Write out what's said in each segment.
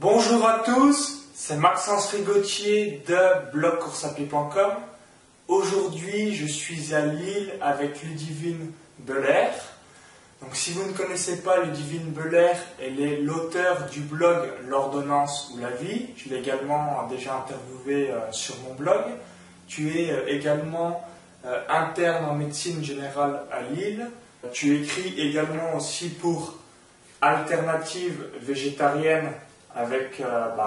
Bonjour à tous, c'est Maxence Rigotier de blogcoursapied.com. Aujourd'hui, je suis à Lille avec Ludivine Belair. Donc, si vous ne connaissez pas Ludivine Belair, elle est l'auteure du blog L'Ordonnance ou la vie. Je l'ai également déjà interviewée sur mon blog. Tu es également interne en médecine générale à Lille. Tu écris également aussi pour Alternative végétarienne avec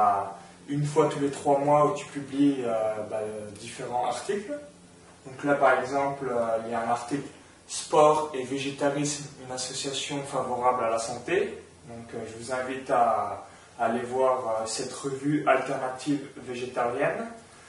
une fois tous les 3 mois où tu publies différents articles. Donc là par exemple, il y a un article Sport et végétarisme, une association favorable à la santé. Donc je vous invite à aller voir cette revue Alternative végétarienne.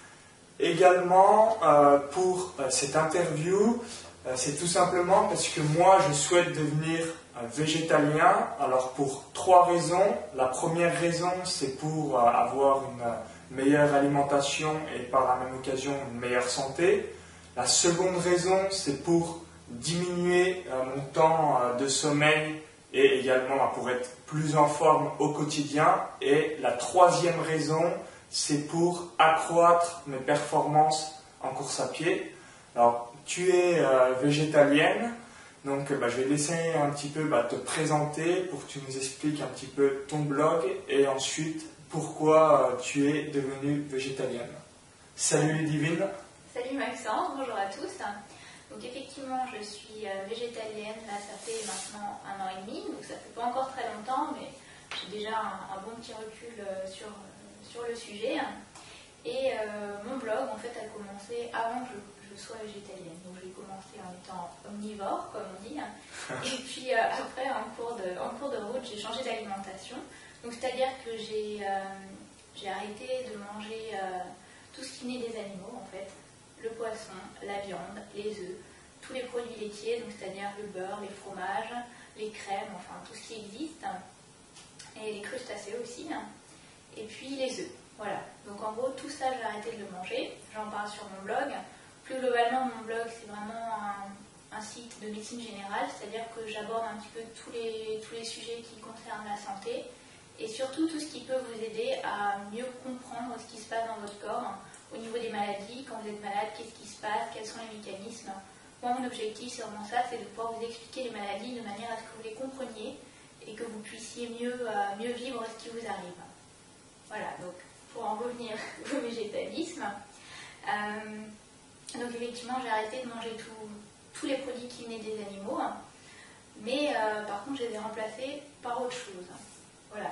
Également pour cette interview, c'est tout simplement parce que moi je souhaite devenir végétalien. Alors pour 3 raisons. La première raison, c'est pour avoir une meilleure alimentation et par la même occasion une meilleure santé. La seconde raison, c'est pour diminuer mon temps de sommeil et également pour être plus en forme au quotidien. Et la troisième raison, c'est pour accroître mes performances en course à pied. Alors tu es végétalienne. Donc je vais laisser un petit peu te présenter pour que tu nous expliques un petit peu ton blog et ensuite pourquoi tu es devenue végétalienne. Salut Ludivine. Salut Maxence, bonjour à tous. Donc effectivement je suis végétalienne, là ça fait maintenant 1 an et demi, donc ça fait pas encore très longtemps, mais j'ai déjà un bon petit recul sur le sujet. Et mon blog en fait a commencé avant que je sois végétalienne. Donc j'ai commencé en étant omnivore, comme on dit. Et puis après, en cours de route, j'ai changé d'alimentation. Donc c'est-à-dire que j'ai arrêté de manger tout ce qui venait des animaux, en fait. Le poisson, la viande, les œufs, tous les produits laitiers, donc c'est-à-dire le beurre, les fromages, les crèmes, enfin tout ce qui existe. Et les crustacés aussi. Et puis les œufs. Voilà, donc en gros tout ça j'ai arrêté de le manger, j'en parle sur mon blog. Plus globalement mon blog c'est vraiment un site de médecine générale, c'est-à-dire que j'aborde un petit peu tous les sujets qui concernent la santé et surtout tout ce qui peut vous aider à mieux comprendre ce qui se passe dans votre corps au niveau des maladies. Quand vous êtes malade, qu'est-ce qui se passe, quels sont les mécanismes. Moi mon objectif c'est vraiment ça, c'est de pouvoir vous expliquer les maladies de manière à ce que vous les compreniez et que vous puissiez mieux vivre ce qui vous arrive. Voilà, donc pour en revenir au végétalisme, donc effectivement j'ai arrêté de manger tous les produits qui venaient des animaux, mais par contre je les ai remplacés par autre chose. Voilà,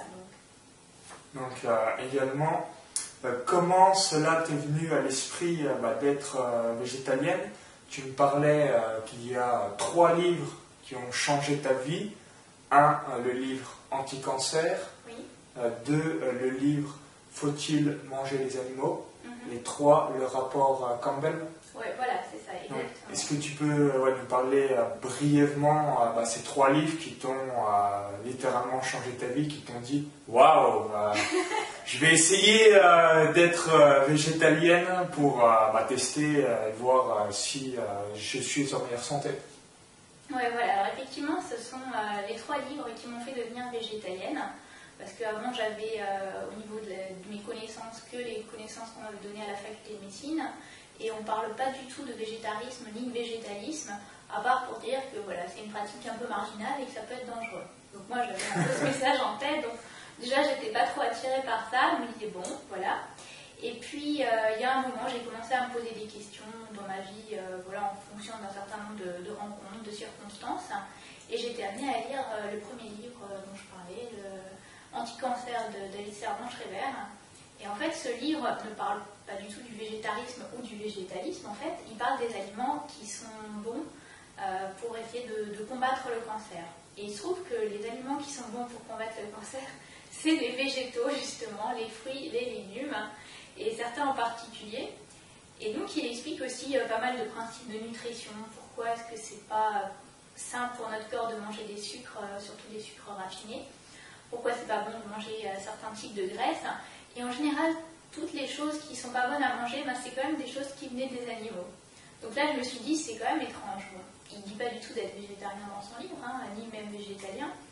donc également, comment cela t'est venu à l'esprit d'être végétalienne? Tu me parlais qu'il y a 3 livres qui ont changé ta vie. 1, le livre Anti-cancer. oui. 2, le livre Faut-il manger les animaux? Et 3, le rapport Campbell. Oui, voilà, c'est ça, exactement. Est-ce que tu peux nous parler brièvement ces 3 livres qui t'ont littéralement changé ta vie, qui t'ont dit waouh, je vais essayer d'être végétalienne pour tester et voir si je suis en meilleure santé? Oui, voilà, alors effectivement ce sont les 3 livres qui m'ont fait devenir végétalienne. Parce qu'avant, j'avais au niveau de mes connaissances que les connaissances qu'on m'avait données à la faculté de médecine. Et on ne parle pas du tout de végétarisme ni de végétalisme, à part pour dire que voilà, c'est une pratique un peu marginale et que ça peut être dangereux. Donc moi, j'avais un peu ce message en tête. Donc déjà, j'étais pas trop attirée par ça. Je me disais bon, voilà. Et puis, il y a un moment, j'ai commencé à me poser des questions dans ma vie, en fonction d'un certain nombre de rencontres, de circonstances. Et j'étais amenée à lire le premier livre dont je parlais, Anti-cancer d'Alice Servan-Schreiber. Et en fait, ce livre ne parle pas du tout du végétarisme ou du végétalisme. En fait, il parle des aliments qui sont bons pour essayer de combattre le cancer. Et il se trouve que les aliments qui sont bons pour combattre le cancer, c'est les végétaux, justement, les fruits, les légumes, et certains en particulier. Et donc, il explique aussi pas mal de principes de nutrition. Pourquoi est-ce que c'est pas sain pour notre corps de manger des sucres, surtout des sucres raffinés? Pourquoi c'est pas bon de manger certains types de graisses? Et en général, toutes les choses qui sont pas bonnes à manger, c'est quand même des choses qui venaient des animaux. Donc là, je me suis dit, c'est quand même étrange. Bon, il ne dit pas du tout d'être végétarien dans son livre, ni même végétalien.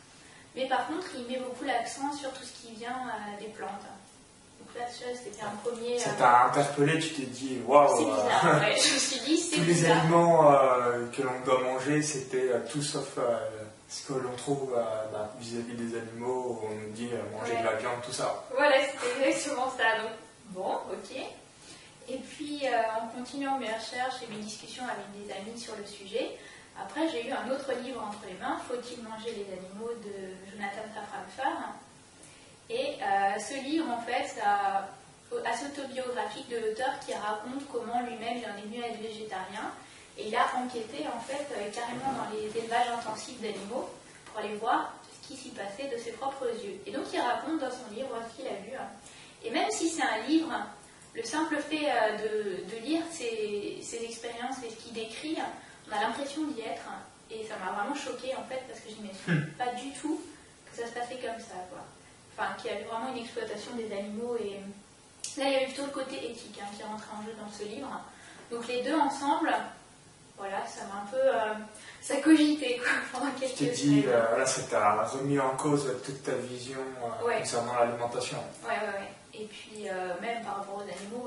Mais par contre, il met beaucoup l'accent sur tout ce qui vient des plantes. Donc là, c'était un premier... Ça t'a interpellé, tu t'es dit, waouh. C'est bizarre, ouais. Je me suis dit, c'est tous les bizarre. aliments que l'on doit manger, c'était tout sauf ce que l'on trouve vis-à-vis des animaux, où on nous dit manger de la viande, tout ça. Voilà, c'était exactement ça. Donc, bon, ok. Et puis, en continuant mes recherches et mes discussions avec des amis sur le sujet, après, j'ai eu un autre livre entre les mains, Faut-il manger les animaux, de Jonathan Safran Foer. Et ce livre, en fait, assez autobiographique de l'auteur qui raconte comment lui-même il en est venu à être végétarien. Et il a enquêté, en fait, carrément dans les élevages intensifs d'animaux pour aller voir ce qui s'y passait de ses propres yeux. Et donc, il raconte dans son livre ce qu'il a vu. Et même si c'est un livre, le simple fait de lire ses expériences et ce qu'il décrit, on a l'impression d'y être. Et ça m'a vraiment choquée, en fait, parce que je n'imaginais pas du tout que ça se passait comme ça, quoi. Enfin, qu'il y avait vraiment une exploitation des animaux. Et là, il y avait plutôt le côté éthique qui rentrait en jeu dans ce livre. Donc les deux ensemble, voilà, ça m'a un peu... ça cogitait, quoi, pendant quelques semaines. Tu t'es dit, là, ça t'a remis en cause toute ta vision concernant l'alimentation. Ouais. Et puis, même par rapport aux animaux,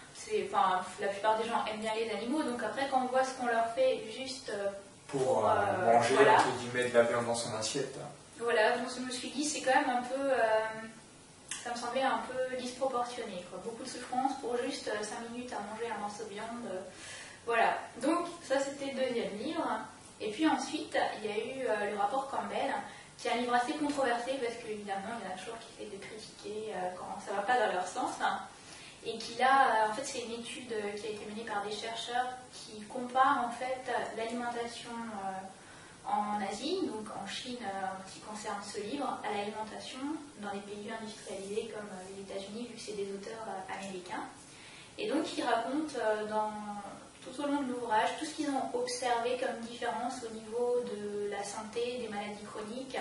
la plupart des gens aiment bien les animaux, donc après, quand on voit ce qu'on leur fait juste... pour manger, voilà. Entre guillemets, de la viande dans son assiette. Voilà, donc je me suis dit, c'est quand même un peu... ça me semblait un peu disproportionné, quoi. Beaucoup de souffrance pour juste 5 minutes à manger un morceau de viande. Voilà, donc ça c'était le deuxième livre. Et puis ensuite, il y a eu le rapport Campbell, qui est un livre assez controversé parce qu'évidemment, il y en a toujours qui essayent de critiquer quand ça ne va pas dans leur sens. Et qui là, en fait, c'est une étude qui a été menée par des chercheurs qui comparent en fait l'alimentation en Asie, donc en Chine, en ce qui concerne ce livre, à l'alimentation dans les pays industrialisés comme les États-Unis, vu que c'est des auteurs américains. Et donc, ils racontent tout au long de l'ouvrage tout ce qu'ils ont observé comme différence au niveau de la santé, des maladies chroniques,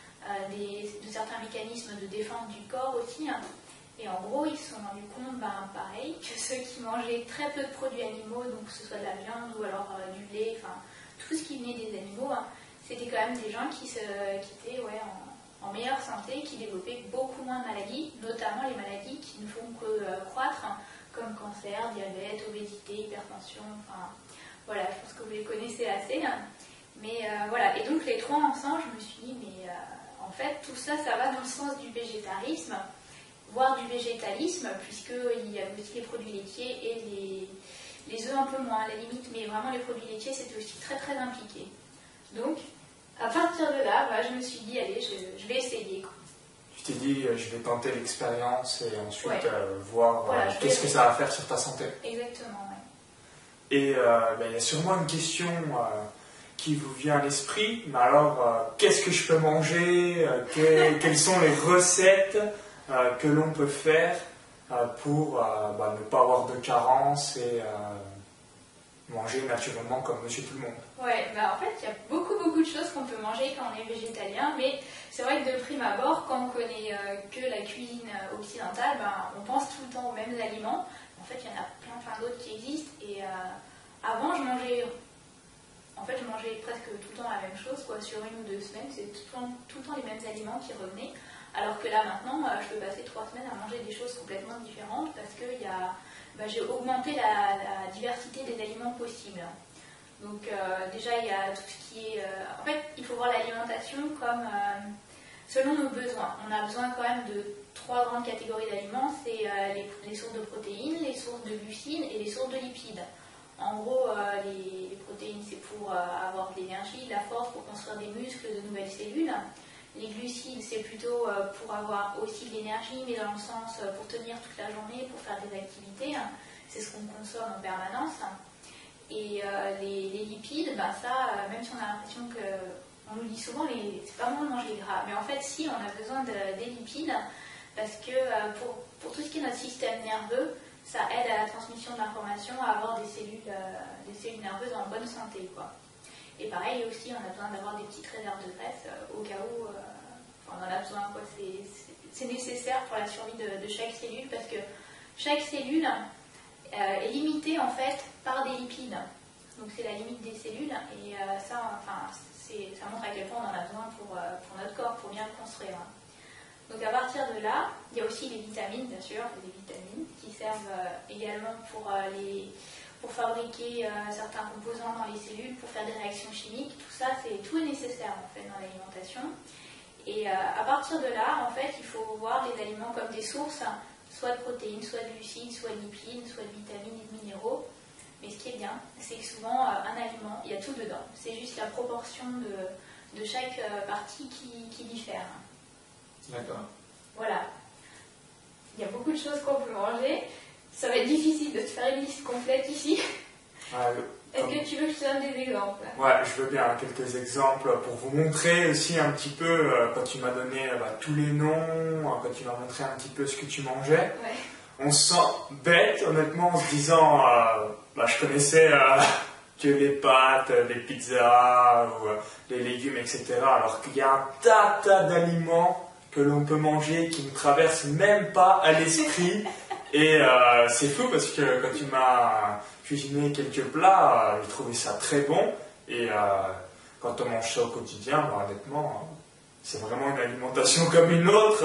de certains mécanismes de défense du corps aussi. Et en gros, ils se sont rendus compte, pareil, que ceux qui mangeaient très peu de produits animaux, donc que ce soit de la viande ou alors du lait, enfin tout ce qui venait des animaux, c'était quand même des gens qui étaient en meilleure santé, qui développaient beaucoup moins de maladies, notamment les maladies qui ne font que croître, comme cancer, diabète, obésité, hypertension, enfin voilà, je pense que vous les connaissez assez. Mais voilà, et donc les trois ensemble, je me suis dit, mais en fait, tout ça, ça va dans le sens du végétarisme, voire du végétalisme, puisqu'il y a aussi les produits laitiers et les œufs un peu moins à la limite, mais vraiment les produits laitiers, c'était aussi très très impliqué. Donc, à partir de là, je me suis dit, allez, je vais essayer, quoi. Tu t'es dit, je vais tenter l'expérience et ensuite voir qu'est-ce que ça va faire sur ta santé. Exactement, ouais. Et il y a sûrement une question qui vous vient à l'esprit, mais alors, qu'est-ce que je peux manger quelles sont les recettes que l'on peut faire pour ne pas avoir de carence et manger naturellement comme monsieur tout le monde. Ouais, en fait, il y a beaucoup de choses qu'on peut manger quand on est végétalien, mais c'est vrai que de prime abord, quand on connaît que la cuisine occidentale, on pense tout le temps aux mêmes aliments. En fait, il y en a plein d'autres qui existent, et avant, je mangeais presque tout le temps la même chose, quoi. Sur 1 ou 2 semaines, c'est tout le temps les mêmes aliments qui revenaient. Alors que là, maintenant, je peux passer 3 semaines à manger des choses complètement différentes parce que j'ai augmenté la diversité des aliments possibles. Donc déjà, il y a tout ce qui est... en fait, il faut voir l'alimentation comme selon nos besoins. On a besoin quand même de 3 grandes catégories d'aliments. C'est les sources de protéines, les sources de glucides et les sources de lipides. En gros, les protéines, c'est pour avoir de l'énergie, de la force, pour construire des muscles, de nouvelles cellules. Les glucides, c'est plutôt pour avoir aussi de l'énergie, mais dans le sens pour tenir toute la journée, pour faire des activités. C'est ce qu'on consomme en permanence. Et les lipides, même si on a l'impression on nous dit souvent, c'est pas bon de manger gras. Mais en fait, si, on a besoin des lipides, parce que pour tout ce qui est notre système nerveux, ça aide à la transmission de l'information, à avoir des cellules nerveuses en bonne santé, quoi. Et pareil aussi, on a besoin d'avoir des petites réserves de graisse au cas où on en a besoin, quoi. C'est nécessaire pour la survie de chaque cellule, parce que chaque cellule est limitée en fait par des lipides. Donc c'est la limite des cellules, et ça montre à quel point on en a besoin pour notre corps, pour bien le construire. Donc à partir de là, il y a aussi les vitamines, bien sûr, les vitamines qui servent également pour fabriquer certains composants dans les cellules, pour faire des réactions chimiques. Tout est nécessaire en fait dans l'alimentation. Et à partir de là, en fait, il faut voir les aliments comme des sources, soit de protéines, soit de glucides, soit de lipides, soit de vitamines et de minéraux. Mais ce qui est bien, c'est que souvent, un aliment, il y a tout dedans. C'est juste la proportion de chaque partie qui diffère. D'accord. Voilà. Il y a beaucoup de choses qu'on peut manger. Ça va être difficile de te faire une liste complète ici. Est-ce que tu veux que je te donne des exemples? Ouais, je veux bien quelques exemples pour vous montrer aussi un petit peu, quand tu m'as donné tous les noms, quand tu m'as montré un petit peu ce que tu mangeais. Ouais. On se sent bête, honnêtement, en se disant, je connaissais que les pâtes, les pizzas, ou les légumes, etc. Alors qu'il y a un tas d'aliments que l'on peut manger qui ne traversent même pas à l'esprit. Et c'est fou parce que quand tu m'as cuisiné quelques plats, j'ai trouvé ça très bon. Et quand on mange ça au quotidien, honnêtement, c'est vraiment une alimentation comme une autre.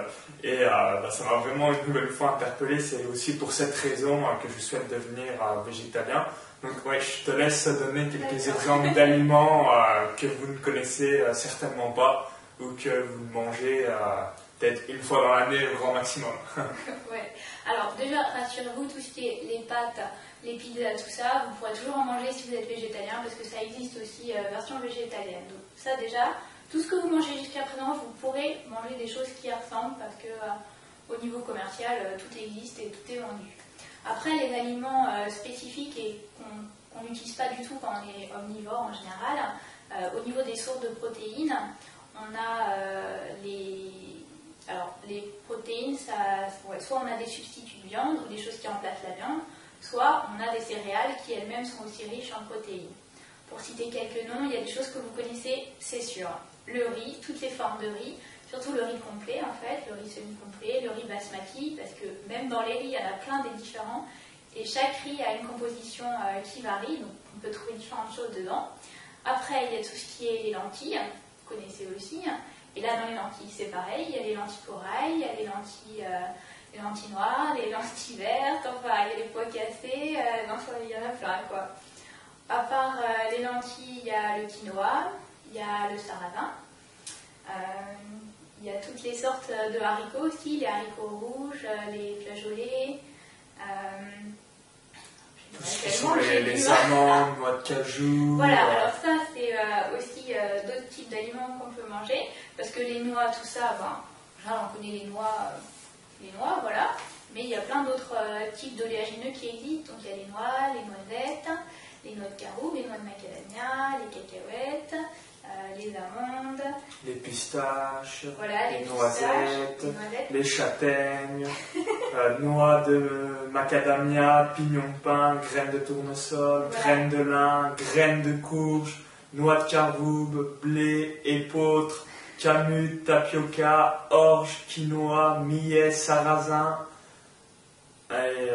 Ça m'a vraiment une nouvelle fois interpellé. C'est aussi pour cette raison que je souhaite devenir végétalien. Donc ouais, je te laisse donner quelques exemples d'aliments que vous ne connaissez certainement pas ou que vous mangez peut-être une fois dans l'année au grand maximum. Ouais. Alors déjà, rassurez-vous, tout ce qui est les pâtes, les pizzas, tout ça, vous pourrez toujours en manger si vous êtes végétalien parce que ça existe aussi version végétalienne. Donc ça déjà, tout ce que vous mangez jusqu'à présent, vous pourrez manger des choses qui y ressemblent parce que au niveau commercial, tout existe et tout est vendu. Après, les aliments spécifiques et qu'on n'utilise pas du tout quand on est omnivore en général, au niveau des sources de protéines, on a les protéines, soit on a des substituts de viande ou des choses qui remplacent la viande, soit on a des céréales qui elles-mêmes sont aussi riches en protéines. Pour citer quelques noms, il y a des choses que vous connaissez, c'est sûr. Le riz, toutes les formes de riz, surtout le riz complet en fait, le riz semi-complet, le riz basmati, parce que même dans les riz, il y en a plein des différents, et chaque riz a une composition qui varie, donc on peut trouver différentes choses dedans. Après, il y a tout ce qui est les lentilles, vous connaissez aussi, et là dans les lentilles c'est pareil, il y a les lentilles corail, il y a les lentilles noires, les lentilles vertes, enfin il y a les pois cassés, il y en a plein quoi. À part les lentilles, il y a le quinoa, il y a le sarrasin, il y a toutes les sortes de haricots aussi, les haricots rouges, les flageolets, tout ce qui sont les amandes, noix de cajou. Voilà, alors ça c'est aussi d'autres types d'aliments qu'on peut manger, parce que les noix, tout ça, on connaît les noix, voilà, mais il y a plein d'autres types d'oléagineux qui existent, donc il y a les noix, les noisettes, les noix de caroube, les noix de macadamia, les cacahuètes, les amandes, les pistaches, voilà, les noisettes, les châtaignes, noix de macadamia, pignon de pin, graines de tournesol, voilà, graines de lin, graines de courge, noix de caroube, blé, épeautre, camut, tapioca, orge, quinoa, millet, sarrasin et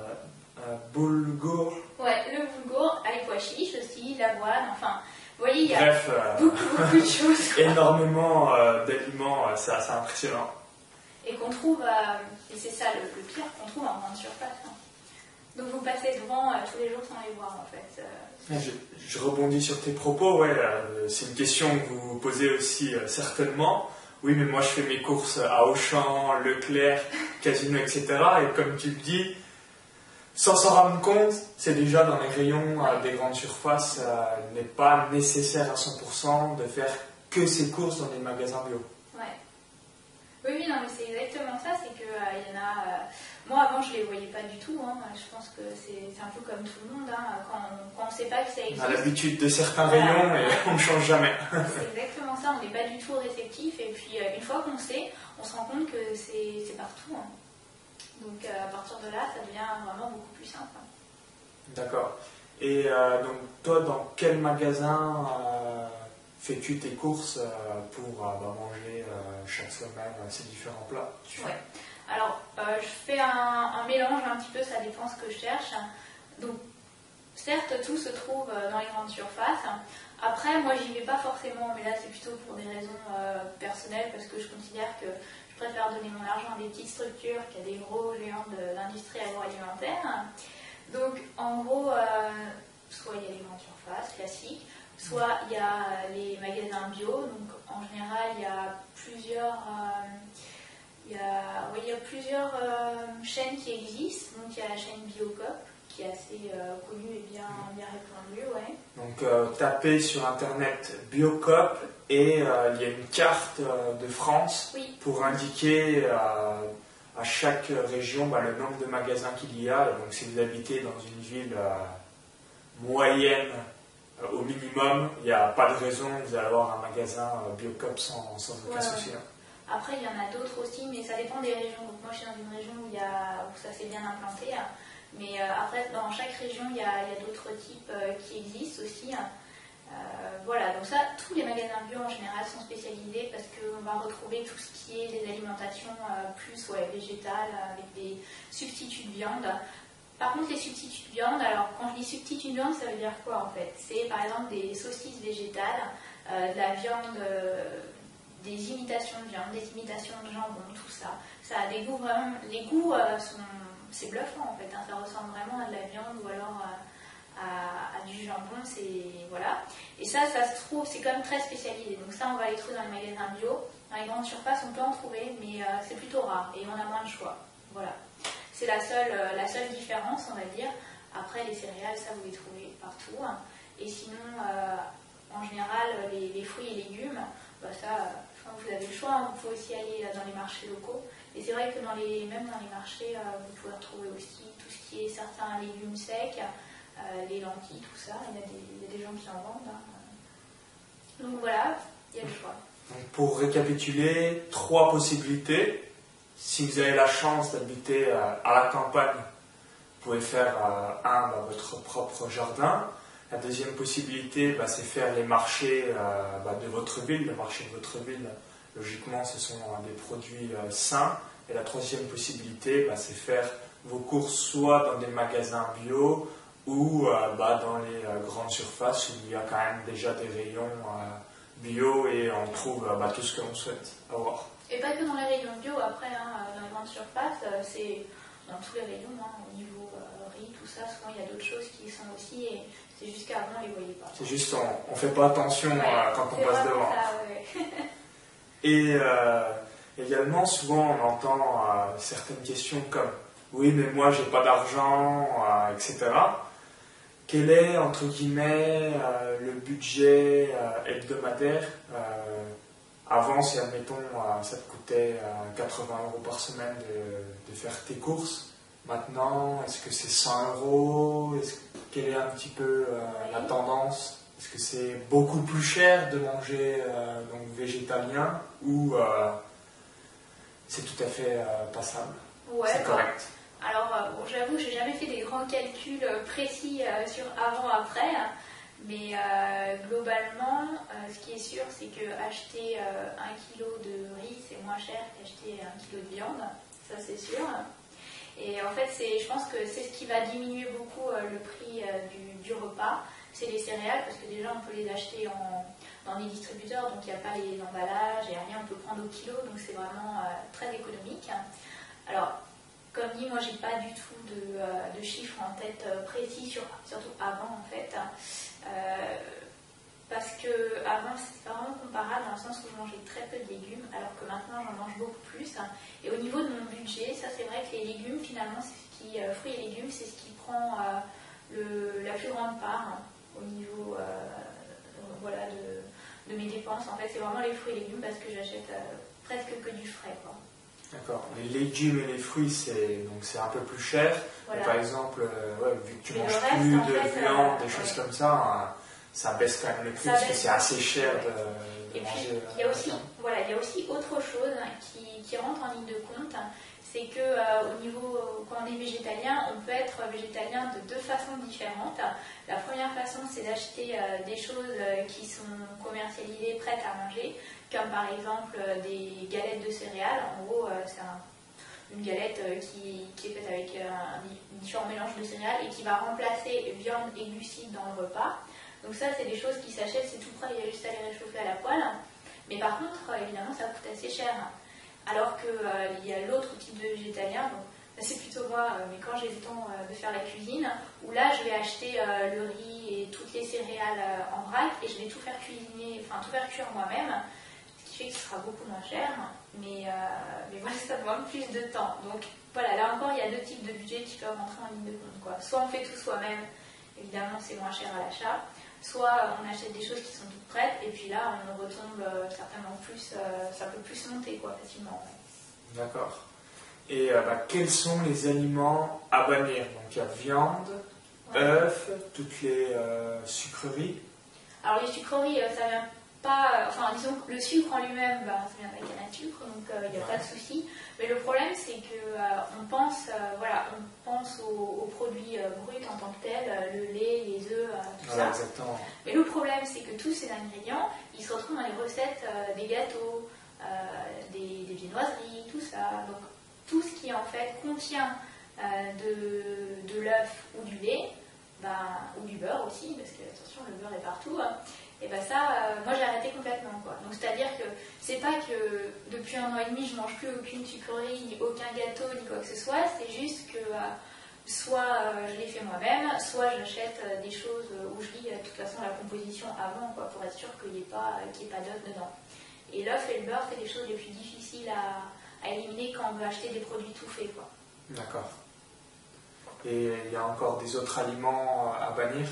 boulgour. Ouais, le boulgour, avec pois chiches aussi, l'avoine, enfin, vous voyez, il y a bref, beaucoup de choses. Quoi. Énormément d'aliments, c'est assez impressionnant. Et qu'on trouve, et c'est ça le pire, qu'on trouve en grande surface. Hein. Donc vous passez devant tous les jours sans les voir en fait. Je rebondis sur tes propos, ouais, c'est une question que vous vous posez aussi certainement. Oui, mais moi je fais mes courses à Auchan, Leclerc, Casino, etc. Et comme tu le dis, sans s'en rendre compte, c'est déjà dans les rayons des grandes surfaces, il n'est pas nécessaire à 100% de faire que ses courses dans les magasins bio. Ouais. Oui, non, mais c'est exactement ça, c'est que il y en a... moi, avant, je ne les voyais pas du tout, hein. Je pense que c'est un peu comme tout le monde, hein. Quand on ne sait pas que ça existe... On a l'habitude de certains rayons, mais on ne change jamais. C'est exactement ça, on n'est pas du tout réceptif, et puis une fois qu'on sait, on se rend compte que c'est partout, hein. Donc à partir de là, ça devient vraiment beaucoup plus simple. D'accord. Et donc toi, dans quel magasin fais-tu tes courses pour manger chaque semaine ces différents plats? Ouais. Alors je fais un mélange un petit peu, ça dépend ce que je cherche. Donc certes, tout se trouve dans les grandes surfaces. Après, moi, j'y vais pas forcément, mais là, c'est plutôt pour des raisons personnelles, parce que je considère que je préfère donner mon argent à des petites structures qu'à des gros géants de l'industrie agroalimentaire. Donc, en gros, soit il y a les grandes surfaces classiques, soit il y a les magasins bio. Donc, en général, il y a plusieurs... il y a plusieurs chaînes qui existent. Donc il y a la chaîne Biocop qui est assez connue et bien répandue. Ouais. Donc tapez sur internet Biocop et il y a une carte de France pour indiquer à chaque région le nombre de magasins qu'il y a. Donc si vous habitez dans une ville moyenne au minimum, il n'y a pas de raison que vous allez avoir un magasin Biocop sans aucun souci. Après, il y en a d'autres aussi, mais ça dépend des régions. Donc, moi, je suis dans une région où ça s'est bien implanté. Mais après, dans chaque région, il y a d'autres types qui existent aussi. Voilà, donc ça, tous les magasins bio en général sont spécialisés parce qu'on va retrouver tout ce qui est des alimentations plus végétales avec des substituts de viande. Par contre, les substituts de viande, alors quand je dis substituts de viande, ça veut dire quoi en fait? C'est par exemple des saucisses végétales, de la viande... des imitations de viande, des imitations de jambon, tout ça. Ça a des goûts vraiment... Les goûts c'est bluffant en fait, ça ressemble vraiment à de la viande ou alors à du jambon, voilà. Et ça se trouve, c'est quand même très spécialisé. Donc ça, on va les trouver dans les magasins bio. Dans les grandes surfaces, on peut en trouver, mais c'est plutôt rare et on a moins de choix. Voilà. C'est la seule différence, on va dire. Après, les céréales, ça, vous les trouvez partout. Et sinon, en général, les fruits et légumes, ça... vous avez le choix, vous pouvez aussi aller dans les marchés locaux. Et c'est vrai que même dans les marchés, vous pouvez retrouver aussi tout ce qui est certains légumes secs, les lentilles, tout ça. Il y a des gens qui en vendent. Donc voilà, il y a le choix. Donc pour récapituler, 3 possibilités. Si vous avez la chance d'habiter à la campagne, vous pouvez faire votre propre jardin. La deuxième possibilité, c'est faire les marchés de votre ville. Le marché de votre ville, logiquement, ce sont des produits sains. Et la troisième possibilité, c'est faire vos courses soit dans des magasins bio ou dans les grandes surfaces où il y a quand même déjà des rayons bio et on trouve tout ce que l'on souhaite avoir. Et pas que dans les rayons bio, après, dans les grandes surfaces, c'est dans tous les rayons, au niveau riz, tout ça, souvent il y a d'autres choses qui sont aussi... C'est juste qu'avant, on ne les voyait pas. C'est juste, on ne fait pas attention quand on passe devant. Ça, Et également, souvent, on entend certaines questions comme « Oui, mais moi, j'ai pas d'argent, etc. » Quel est, entre guillemets, le budget hebdomadaire avant, si, admettons, ça te coûtait 80 € par semaine de faire tes courses. Maintenant, est-ce que c'est 100 €? Quelle est un petit peu la tendance? Est-ce que c'est beaucoup plus cher de manger végétalien ou c'est tout à fait passable? C'est correct. Alors, j'avoue, j'ai jamais fait des grands calculs précis sur avant-après, mais globalement, ce qui est sûr, c'est que acheter 1 kg de riz, c'est moins cher qu'acheter 1 kg de viande, ça c'est sûr. Et en fait, je pense que c'est ce qui va diminuer beaucoup le prix du repas, c'est les céréales, parce que déjà on peut les acheter dans les distributeurs, donc il n'y a pas les emballages, et rien, on peut prendre au kilo, donc c'est vraiment très économique. Alors, comme dit, moi j'ai pas du tout de chiffres en tête précis, surtout avant en fait, parce que avant c'était vraiment comparable dans le sens où je mangeais très peu de légumes, alors que maintenant j'en mange beaucoup plus. Et au niveau de mon budget, ça c'est vrai que les légumes finalement, fruits et légumes, c'est ce qui prend la plus grande part au niveau de mes dépenses. En fait, c'est vraiment les fruits et légumes parce que j'achète presque que du frais, quoi. D'accord. Les légumes et les fruits, c'est un peu plus cher. Voilà. Mais par exemple, vu que tu ne manges plus de viande, des choses comme ça, ça baisse quand même le prix parce que c'est assez cher de manger. Il y a aussi autre chose qui rentre en ligne de compte, c'est que au niveau, quand on est végétalien, on peut être végétalien de 2 façons différentes. La première façon, c'est d'acheter des choses qui sont commercialisées, prêtes à manger, comme par exemple des galettes de céréales. En gros, une galette qui est faite avec différents mélanges de céréales et qui va remplacer viande et glucides dans le repas. Donc ça, c'est des choses qui s'achètent, c'est tout prêt, il y a juste à les réchauffer à la poêle. Mais par contre, évidemment, ça coûte assez cher. Alors qu'il y a l'autre type de végétalien, donc c'est plutôt moi, mais quand j'ai le temps de faire la cuisine, où là, je vais acheter le riz et toutes les céréales en vrac et je vais tout faire cuisiner, enfin tout faire cuire moi-même, ce qui fait que ce sera beaucoup moins cher, mais voilà, ça demande plus de temps. Donc voilà, là encore, il y a deux types de budgets qui peuvent rentrer en ligne de compte, quoi. Soit on fait tout soi-même, évidemment c'est moins cher à l'achat, soit on achète des choses qui sont toutes prêtes et puis là on retombe certainement plus, ça peut plus monter quoi, facilement. D'accord. Et quels sont les aliments à bannir? Donc il y a viande, œufs, toutes les sucreries. Alors les sucreries, ça vient pas... Enfin disons que le sucre en lui-même, ça vient de la canne à sucre, donc il n'y a pas de souci. Mais le problème c'est que on pense aux produits bruts en tant que tels, le lait, les œufs, tout ça. Exactement. Mais le problème c'est que tous ces ingrédients, ils se retrouvent dans les recettes des gâteaux, des viennoiseries, tout ça. Donc tout ce qui en fait contient de l'œuf ou du lait, ou du beurre aussi, parce que attention, le beurre est partout, et ça, moi j'ai arrêté complètement, quoi. Donc c'est-à-dire que c'est pas que depuis 1 an et demi je mange plus aucune sucrerie, ni aucun gâteau, ni quoi que ce soit, c'est juste que soit je les fais moi-même, soit j'achète des choses où je lis de toute façon la composition avant, quoi, pour être sûr qu'il n'y ait pas d'œuf dedans. Et l'œuf et le beurre, c'est des choses les plus difficiles à éliminer quand on veut acheter des produits tout faits, quoi. D'accord. Et il y a encore des autres aliments à bannir?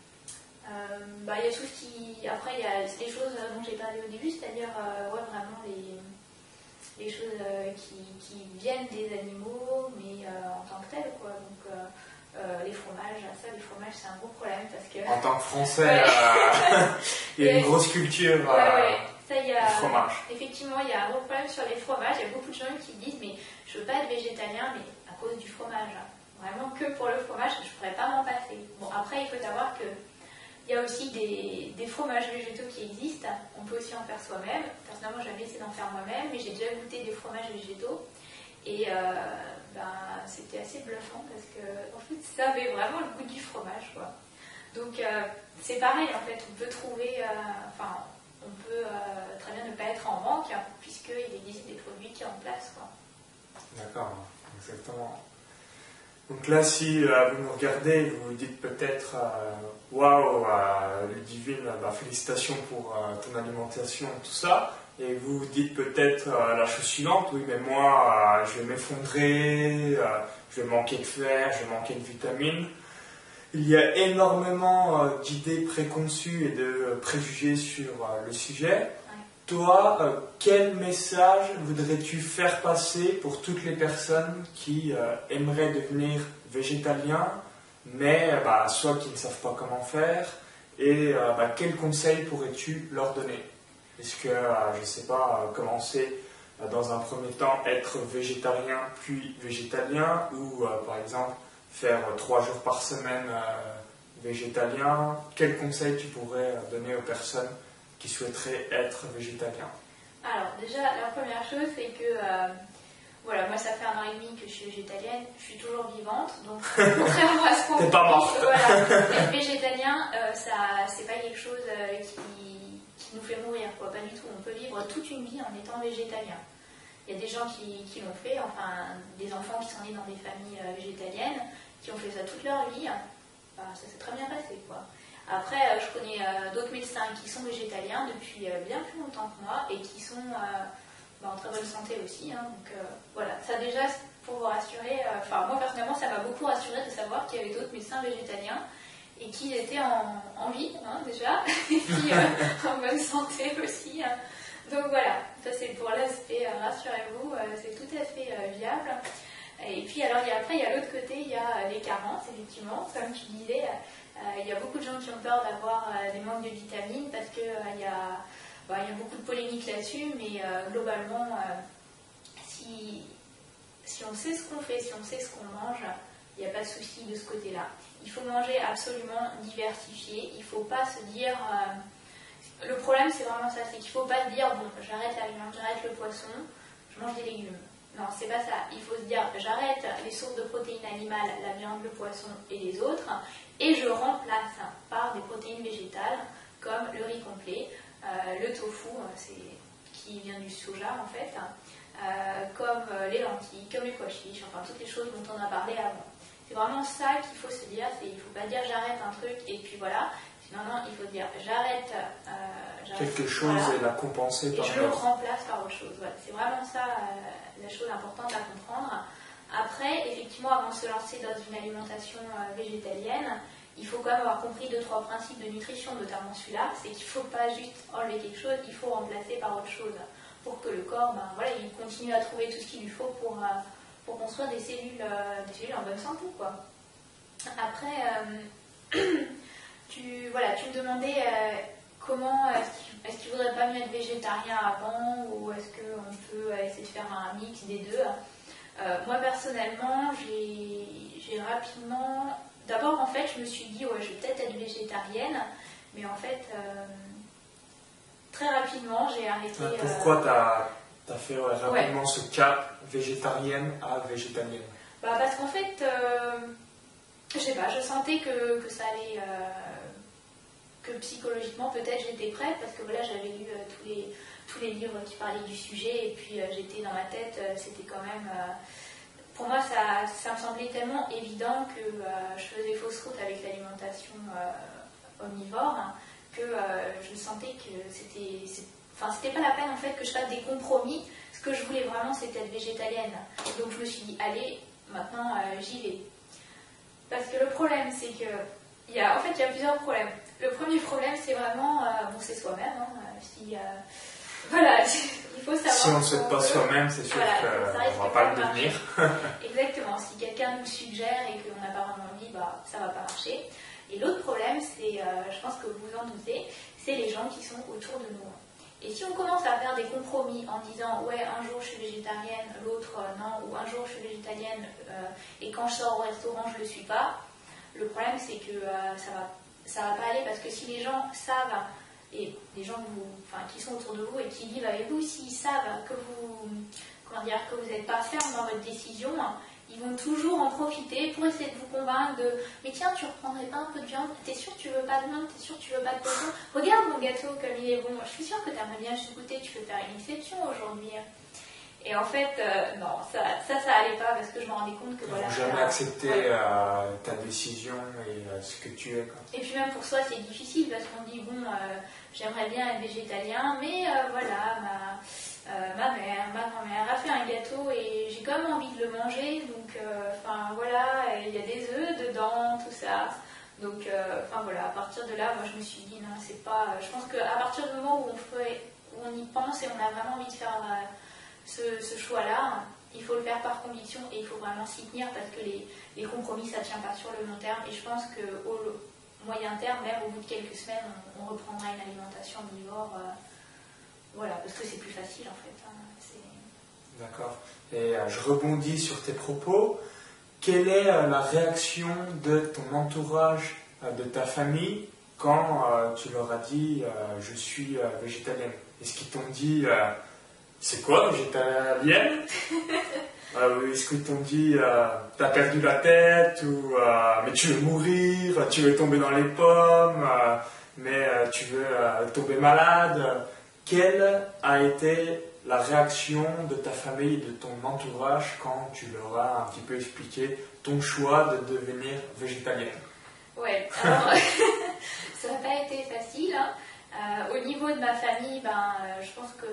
Il y a tout ce qui... Après, il y a des choses dont j'ai parlé au début, c'est-à-dire vraiment les choses qui viennent des animaux, mais en tant que telles, quoi. Donc les fromages, les fromages, c'est un gros problème parce que... En tant que Français, il y a une grosse culture ça, y a, du fromage. Effectivement, il y a un gros problème sur les fromages. Il y a beaucoup de gens qui disent, mais je ne veux pas être végétalien, mais à cause du fromage. Vraiment que pour le fromage, je ne pourrais pas m'en passer. Bon, après, il faut savoir que il y a aussi des fromages végétaux qui existent. On peut aussi en faire soi-même. Personnellement, j'ai jamais essayé d'en faire moi-même, mais j'ai déjà goûté des fromages végétaux. Et c'était assez bluffant parce que en fait, ça avait vraiment le goût du fromage, quoi. Donc, c'est pareil, en fait. On peut trouver... on peut très bien ne pas être en manque, puisqu'il existe des produits qui remplacent, quoi. D'accord, exactement. Donc là, si vous nous regardez, vous vous dites peut-être waouh, Ludivine, félicitations pour ton alimentation, tout ça. Et vous vous dites peut-être la chose suivante, oui, mais moi, je vais m'effondrer, je vais manquer de fer, je vais manquer de vitamines. Il y a énormément d'idées préconçues et de préjugés sur le sujet. Toi, quel message voudrais-tu faire passer pour toutes les personnes qui aimeraient devenir végétaliens, mais soit qui ne savent pas comment faire, et quels conseils pourrais-tu leur donner? Est-ce que, je ne sais pas, commencer dans un premier temps, être végétarien puis végétalien, ou par exemple faire 3 jours par semaine végétalien? Quels conseils tu pourrais donner aux personnes qui souhaiteraient être végétaliens? Alors déjà, la première chose, c'est que moi ça fait 1 an et demi que je suis végétalienne, je suis toujours vivante, donc contrairement à ce qu'on T'es pas morte. Être végétalien, c'est pas quelque chose qui nous fait mourir, quoi, pas du tout. On peut vivre toute une vie en étant végétalien. Il y a des gens qui l'ont fait, enfin des enfants qui sont nés dans des familles végétaliennes, qui ont fait ça toute leur vie, ça s'est très bien passé, quoi. Après, je connais d'autres médecins qui sont végétaliens depuis bien plus longtemps que moi et qui sont en très bonne santé aussi. Donc voilà, ça déjà, pour vous rassurer, moi personnellement, ça m'a beaucoup rassuré de savoir qu'il y avait d'autres médecins végétaliens et qu'ils étaient en vie déjà, et puis en bonne santé aussi. Donc voilà, ça c'est pour l'aspect, rassurez-vous, c'est tout à fait viable. Et puis alors, il y a l'autre côté, il y a les carences, effectivement, comme tu disais. Il y a beaucoup de gens qui ont peur d'avoir des manques de vitamines parce qu'il y a beaucoup de polémiques là-dessus, mais globalement, si on sait ce qu'on fait, si on sait ce qu'on mange, il n'y a pas de souci de ce côté-là. Il faut manger absolument diversifié, il ne faut pas se dire... le problème, c'est vraiment ça, c'est qu'il ne faut pas se dire, bon, j'arrête la viande, j'arrête le poisson, je mange des légumes. non, c'est pas ça. Il faut se dire, j'arrête les sources de protéines animales, la viande, le poisson et les autres, et je remplace par des protéines végétales, comme le riz complet, le tofu, qui vient du soja en fait, comme les lentilles, comme les pois chiches, enfin toutes les choses dont on a parlé avant. C'est vraiment ça qu'il faut se dire, il ne faut pas dire j'arrête un truc et puis voilà. Non, il faut dire j'arrête quelque chose voilà, et la compenser par et je le remplace par autre chose. Voilà. C'est vraiment ça la chose importante à comprendre. Après, effectivement, avant de se lancer dans une alimentation végétalienne, il faut quand même avoir compris 2-3 principes de nutrition, notamment celui-là, c'est qu'il ne faut pas juste enlever quelque chose, il faut remplacer par autre chose pour que le corps, voilà, il continue à trouver tout ce qu'il lui faut pour construire des cellules en bonne santé, quoi. Après, tu me demandais comment est-ce qu'il ne faudrait pas mieux être végétarien avant ou est-ce qu'on peut essayer de faire un mix des deux. Moi personnellement, j'ai rapidement... D'abord en fait je me suis dit ouais je vais peut-être être végétarienne, mais en fait très rapidement j'ai arrêté... Pourquoi t'as fait rapidement ce cap végétarienne à végétalienne? Parce qu'en fait, je sais pas, je sentais que ça allait... que psychologiquement peut-être j'étais prête parce que voilà j'avais lu tous les livres qui parlaient du sujet et puis j'étais dans ma tête, c'était quand même pour moi ça me semblait tellement évident que je faisais fausse route avec l'alimentation omnivore que je sentais que c'était pas la peine en fait que je fasse des compromis. Ce que je voulais vraiment c'était être végétalienne, donc je me suis dit allez maintenant j'y vais, parce que le problème c'est que il y a plusieurs problèmes. Le premier problème, c'est vraiment, c'est soi-même. Voilà, il faut savoir. Si on ne souhaite pas soi-même, c'est sûr qu'on ne va pas le devenir. Exactement. Si quelqu'un nous suggère et qu'on n'a pas vraiment envie, ça ne va pas marcher. Et l'autre problème, c'est, je pense que vous vous en doutez, c'est les gens qui sont autour de nous. Et si on commence à faire des compromis en disant ouais un jour je suis végétarienne, l'autre non, ou un jour je suis végétalienne et quand je sors au restaurant je ne le suis pas, le problème c'est que ça va pas aller, parce que si les gens savent, et les gens qui sont autour de vous et qui vivent avec vous, s'ils savent que vous n'êtes pas ferme dans votre décision, ils vont toujours en profiter pour essayer de vous convaincre de mais tiens, tu reprendrais pas un peu de viande, t'es sûr que tu veux pas de viande, t'es sûr que tu veux pas de poisson, regarde mon gâteau comme il est bon, je suis sûre que t'aimerais bien juste goûter, tu peux faire une exception aujourd'hui. Et en fait, non, ça allait pas, parce que je me rendais compte que voilà. Jamais accepter ta décision et ce que tu es. Quoi. Et puis même pour soi, c'est difficile parce qu'on dit bon, j'aimerais bien être végétalien, mais voilà, ma mère, ma grand-mère a fait un gâteau et j'ai quand même envie de le manger, donc voilà, il y a des œufs dedans, tout ça. Donc voilà, à partir de là, moi je me suis dit non, c'est pas. Je pense qu'à partir du moment où on y pense et on a vraiment envie de faire ce choix-là, il faut le faire par conviction et il faut vraiment s'y tenir, parce que les compromis ça ne tient pas sur le long terme, et je pense qu'au moyen terme, même au bout de quelques semaines, on reprendra une alimentation omnivore, voilà, parce que c'est plus facile en fait. D'accord. Et je rebondis sur tes propos. Quelle est la réaction de ton entourage, de ta famille, quand tu leur as dit je suis végétalienne? Est-ce qu'ils t'ont dit c'est quoi végétalienne? Est-ce qu'ils t'ont dit t'as perdu la tête, ou mais tu veux mourir, tu veux tomber dans les pommes, mais tu veux tomber malade? Quelle a été la réaction de ta famille, de ton entourage, quand tu leur as un petit peu expliqué ton choix de devenir végétalienne? Ouais, alors ça n'a pas été facile. Au niveau de ma famille, je pense que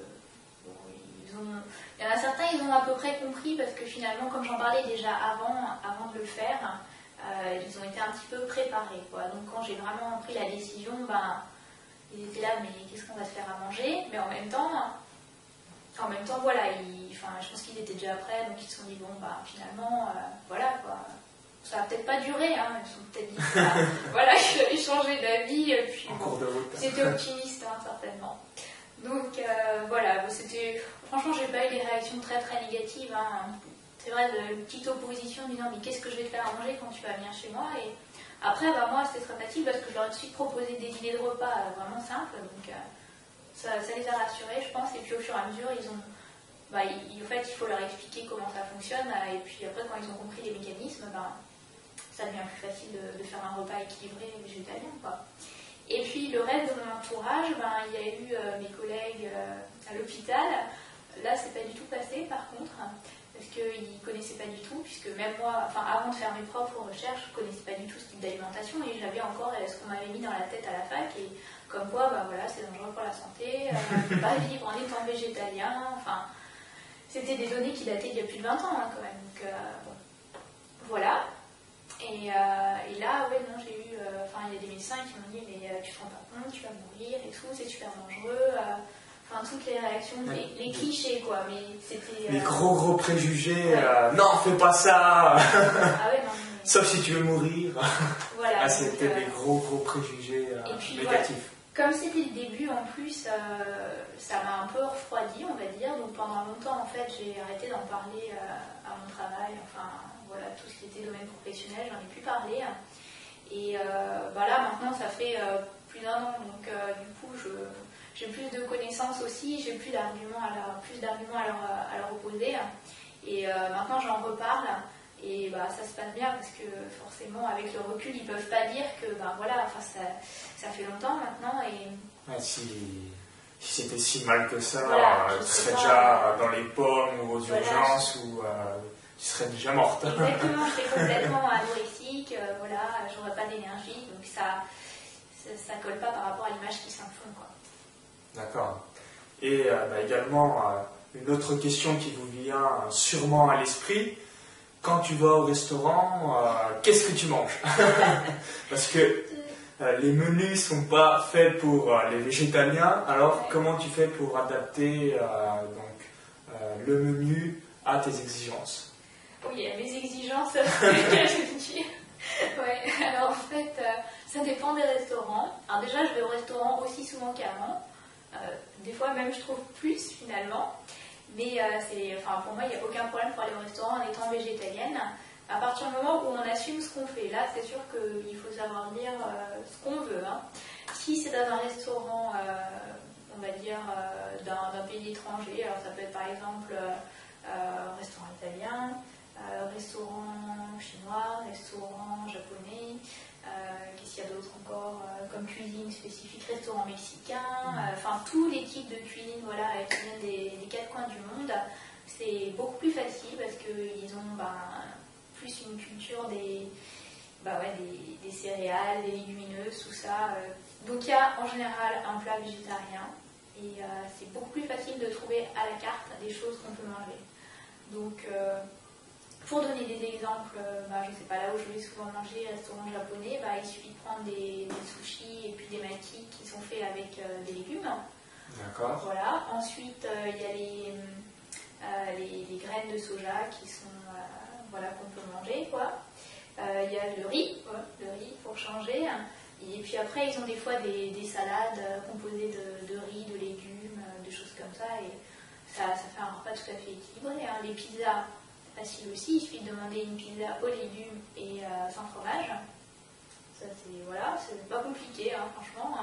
il y en a certains, ils ont à peu près compris, parce que finalement, comme j'en parlais déjà avant de le faire, ils ont été un petit peu préparés, quoi. Donc quand j'ai vraiment pris la décision, ils étaient là, mais qu'est-ce qu'on va se faire à manger? Mais en même temps, voilà, je pense qu'ils étaient déjà prêts, donc ils se sont dit, bon, finalement, voilà, quoi. Ça va peut-être pas durer, hein, ils se sont peut-être dit, voilà, que j'avais changé d'avis, puis bon, c'était optimiste, certainement. Donc voilà, franchement, j'ai pas eu des réactions très très négatives, hein. C'est vrai, de petite opposition, disant mais qu'est-ce que je vais te faire à manger quand tu vas venir chez moi? Et après, moi, c'était très facile, parce que je leur ai tout de suite proposé des idées de repas vraiment simples, donc ça les a rassurés, je pense. Et puis au fur et à mesure, en fait, il faut leur expliquer comment ça fonctionne, et puis après, quand ils ont compris les mécanismes, ça devient plus facile de faire un repas équilibré végétalien, quoi. Et puis le reste de mon entourage, il y a eu mes collègues à l'hôpital. Là, c'est pas du tout passé, par contre, parce qu'ils ne connaissaient pas du tout, puisque même moi, avant de faire mes propres recherches, je ne connaissais pas du tout ce type d'alimentation, et j'avais encore ce qu'on m'avait mis dans la tête à la fac, et comme quoi, c'est dangereux pour la santé, pas vivre en étant végétalien, c'était des données qui dataient d'il y a plus de 20 ans, quand même. Donc, voilà. Et là, non, j'ai eu... il y a des médecins qui m'ont dit, mais tu te rends pas compte, tu vas mourir et tout, c'est super dangereux. Toutes les réactions, les clichés, quoi. Mais c'était... Les gros préjugés. Non, fais pas ça. Non. Sauf si tu veux mourir. Voilà. C'était des gros préjugés négatifs. Voilà. Comme c'était le début, en plus, ça m'a un peu refroidi, on va dire. Donc pendant longtemps, en fait, j'ai arrêté d'en parler à mon travail. Tout ce qui était domaine professionnel, j'en ai plus parlé. Et là, maintenant, ça fait plus d'1 an. Donc, du coup, j'ai plus de connaissances aussi, j'ai plus d'arguments à leur opposer. Et maintenant, j'en reparle. Et ça se passe bien parce que forcément, avec le recul, ils peuvent pas dire que ça fait longtemps maintenant. Et... si c'était si mal que ça, tu serais pas, déjà dans les pommes ou aux urgences ou tu serais déjà morte. Exactement, je serais complètement anorexique, j'aurais pas d'énergie, donc ça colle pas par rapport à l'image qui s'en font, quoi. D'accord. Et également, une autre question qui vous vient sûrement à l'esprit, quand tu vas au restaurant, qu'est-ce que tu manges? Parce que les menus sont pas faits pour les végétaliens, alors comment tu fais pour adapter le menu à tes exigences? Oui, mes exigences, je veux dire. Alors en fait, ça dépend des restaurants. Alors déjà, je vais au restaurant aussi souvent qu'avant. Des fois même, je trouve plus finalement. Mais pour moi, il n'y a aucun problème pour aller au restaurant en étant végétalienne. À partir du moment où on assume ce qu'on fait, là, c'est sûr qu'il faut savoir dire ce qu'on veut. Si c'est dans un restaurant, on va dire, d'un pays étranger, alors ça peut être par exemple restaurant italien, restaurant chinois, restaurant japonais, qu'est-ce qu'il y a d'autre encore comme cuisine spécifique, restaurant mexicain, tous les types de cuisine qui viennent des 4 coins du monde, c'est beaucoup plus facile parce qu'ils ont plus une culture des céréales, des légumineuses, tout ça. Donc il y a en général un plat végétarien et c'est beaucoup plus facile de trouver à la carte des choses qu'on peut manger. Donc pour donner des exemples, je ne sais pas, là où je vais souvent manger, restaurant japonais, il suffit de prendre des sushis et puis des makis qui sont faits avec des légumes. D'accord. Voilà. Ensuite, il y a les graines de soja qui sont, qu'on peut manger, quoi. Il y a le riz pour changer. Et puis après, ils ont des fois des salades composées de riz, de légumes, de choses comme ça. Et ça fait un repas tout à fait équilibré. Les pizzas, facile aussi, il suffit de demander une pizza aux légumes et sans fromage. Ça, c'est pas compliqué, franchement.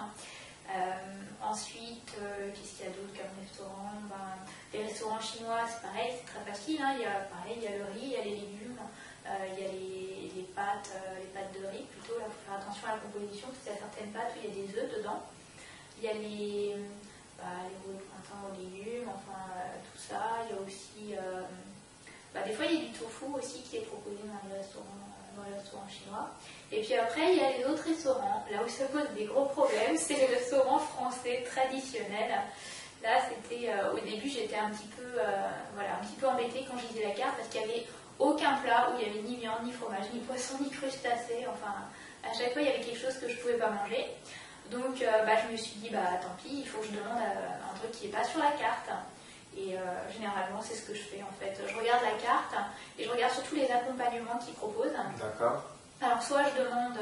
Ensuite, qu'est-ce qu'il y a d'autre comme restaurant? Les restaurants chinois, c'est pareil, c'est très facile. Il y a le riz, il y a les légumes, il y a les pâtes de riz plutôt. Là, il faut faire attention à la composition, parce qu'il y a certaines pâtes où il y a des œufs dedans. Il y a les roues de printemps aux légumes, tout ça. Il y a aussi... des fois, il y a du tofu aussi qui est proposé dans les restaurants chinois. Et puis après, il y a les autres restaurants. Là où ça pose des gros problèmes, c'est les restaurants français traditionnels. Là, c'était au début, j'étais un petit peu embêtée quand je lisais la carte parce qu'il n'y avait aucun plat où il n'y avait ni viande, ni fromage, ni poisson, ni crustacés. À chaque fois, il y avait quelque chose que je ne pouvais pas manger. Donc, je me suis dit, tant pis, il faut que je demande un truc qui n'est pas sur la carte. Et généralement, c'est ce que je fais en fait. Je regarde la carte et je regarde surtout les accompagnements qu'ils proposent. D'accord. Alors, soit je demande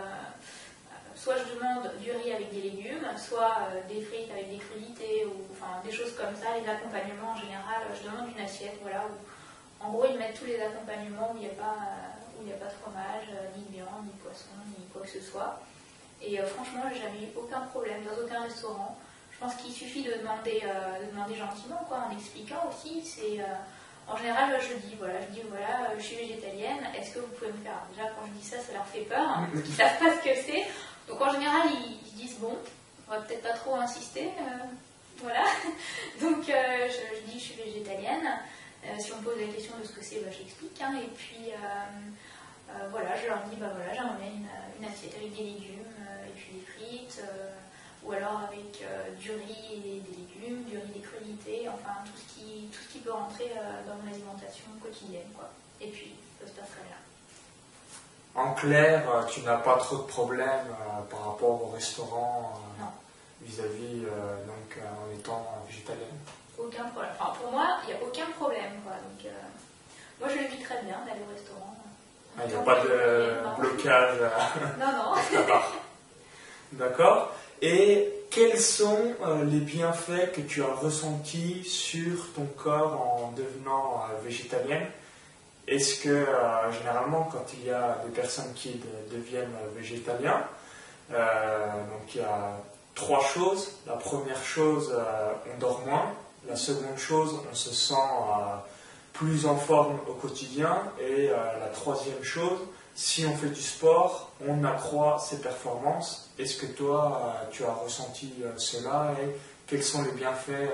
du riz avec des légumes, soit des frites avec des crudités, ou des choses comme ça. Les accompagnements, en général, je demande une assiette, où en gros, ils mettent tous les accompagnements où il n'y a pas de fromage, ni de viande, ni de poisson, ni quoi que ce soit. Et franchement, j'ai jamais eu aucun problème dans aucun restaurant. je pense qu'il suffit de demander gentiment, quoi, en expliquant aussi. En général, je dis voilà, je suis végétalienne, est-ce que vous pouvez me faire... Déjà, quand je dis ça, ça leur fait peur, hein, ils ne savent pas ce que c'est. Donc en général, ils disent bon, on va peut-être pas trop insister, voilà. Donc je dis je suis végétalienne. Si on me pose la question de ce que c'est, j'explique. Hein, et puis voilà, je leur dis voilà, j'aimerais bien une assiette avec des légumes et puis des frites, ou alors avec du riz et des légumes, du riz, des crudités, enfin tout ce qui peut rentrer dans mon alimentation quotidienne, quoi. Et puis ça se passerait bien. En clair, tu n'as pas trop de problèmes par rapport au restaurant vis-à-vis donc en étant végétalienne. Aucun problème. Enfin, pour moi, il n'y a aucun problème, quoi. Donc, moi, je le vis très bien d'aller au restaurant. Il n'y a pas de blocage. Non. D'accord. Et quels sont les bienfaits que tu as ressentis sur ton corps en devenant végétalienne? Est-ce que généralement, quand il y a des personnes qui deviennent végétaliens, donc il y a 3 choses. La première chose, on dort moins. La seconde chose, on se sent plus en forme au quotidien. Et la troisième chose, si on fait du sport, on accroît ses performances. Est-ce que toi, tu as ressenti cela et quels sont les bienfaits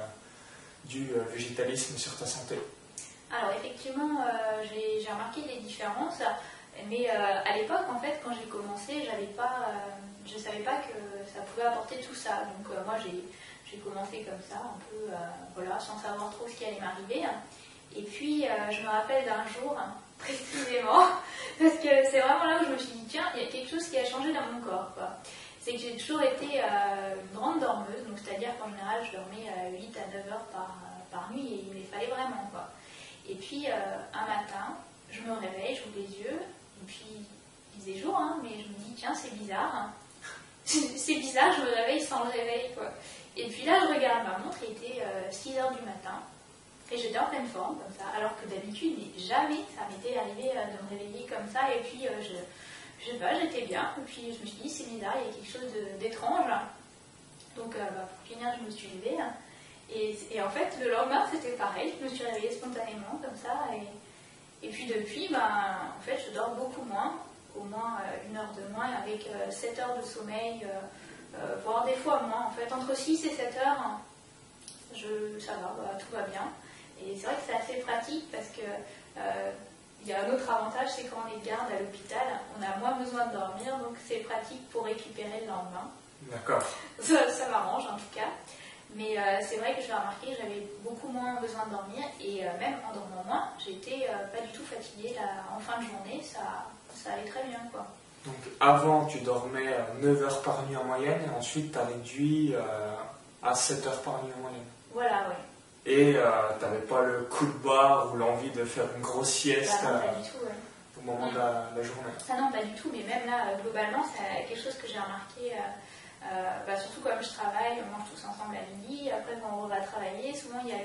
du végétalisme sur ta santé? Alors effectivement, j'ai remarqué des différences, mais à l'époque, en fait, quand j'ai commencé, je ne savais pas que ça pouvait apporter tout ça. Donc moi, j'ai commencé comme ça, un peu, voilà, sans savoir trop ce qui allait m'arriver. Et puis, je me rappelle d'un jour, précisément, parce que c'est vraiment là où je me suis dit, tiens, il y a quelque chose qui a changé dans mon corps, quoi. C'est que j'ai toujours été une grande dormeuse, donc c'est-à-dire qu'en général, je dormais 8 à 9 heures par nuit, et il me les fallait vraiment, quoi. Et puis, un matin, je me réveille, j'ouvre les yeux, et puis, il faisait jour, hein, mais je me dis, tiens, c'est bizarre. Hein. C'est bizarre, je me réveille sans le réveil, quoi. Et puis là, je regarde ma montre, il était 6 heures du matin, et j'étais en pleine forme, comme ça, alors que d'habitude, jamais ça m'était arrivé de me réveiller comme ça, et puis, je sais pas, j'étais bien, et puis je me suis dit, c'est bizarre, il y a quelque chose d'étrange. Donc, pour finir, je me suis levée, et en fait, le lendemain, c'était pareil, je me suis réveillée spontanément, comme ça, et puis depuis, en fait, je dors beaucoup moins, au moins 1 heure de moins, avec 7 heures de sommeil, voire des fois moins, en fait, entre 6 et 7 heures, ça va, tout va bien. Et c'est vrai que c'est assez pratique parce que il y a un autre avantage, c'est quand on est garde à l'hôpital, on a moins besoin de dormir, donc c'est pratique pour récupérer le lendemain. D'accord. Ça m'arrange en tout cas. Mais c'est vrai que je l'ai remarqué, j'avais beaucoup moins besoin de dormir et même en dormant moins, j'étais pas du tout fatiguée en fin de journée, ça allait très bien, quoi. Donc avant, tu dormais 9 heures par nuit en moyenne et ensuite tu as réduit à 7 heures par nuit en moyenne. Voilà, oui. Et tu n'avais pas le coup de barre ou l'envie de faire une grosse sieste non, pas du tout, ouais. Au moment de la journée. Ça non, pas du tout, mais même là, globalement, c'est quelque chose que j'ai remarqué, surtout comme je travaille, on mange tous ensemble à midi, après quand on va travailler, souvent il y a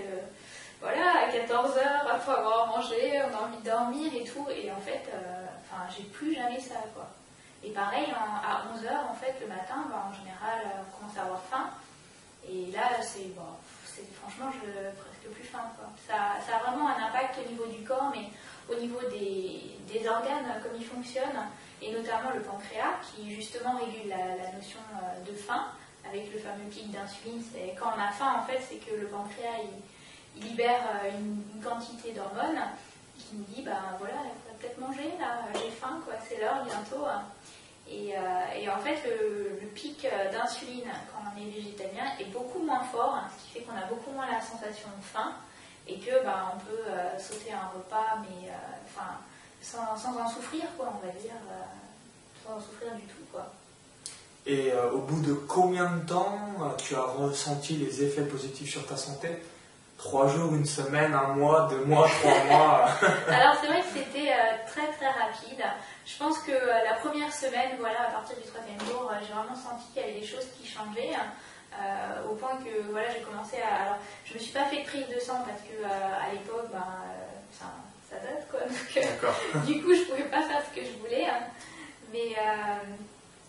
à 14h, après avoir mangé, on a envie de dormir et tout, et en fait, j'ai plus jamais ça, quoi. Et pareil, à 11h, en fait, le matin, en général, on commence à avoir faim, et là, franchement, je presque plus faim, quoi. Ça a vraiment un impact au niveau du corps, mais au niveau des organes, comme ils fonctionnent, et notamment le pancréas, qui justement régule la notion de faim, avec le fameux pic d'insuline. Quand on a faim, en fait, c'est que le pancréas, il libère une quantité d'hormones qui nous dit, voilà, il faudrait peut-être manger, là, j'ai faim, quoi, c'est l'heure bientôt. Et en fait, le pic d'insuline, quand on est végétalien, est beaucoup moins fort, ce qui fait qu'on a beaucoup moins la sensation de faim, et que on peut sauter un repas, mais sans en souffrir, quoi, on va dire, sans en souffrir du tout, quoi. Et au bout de combien de temps tu as ressenti les effets positifs sur ta santé? 3 jours, 1 semaine, 1 mois, 2 mois, 3 mois? Alors c'est vrai que c'était très très rapide. Je pense que la première semaine, à partir du 3e jour, j'ai vraiment senti qu'il y avait des choses qui changeaient. Au point que j'ai commencé à... Alors, je me suis pas fait de prise de sang parce que à l'époque, ça date, quoi. Donc, du coup, je pouvais pas faire ce que je voulais. Mais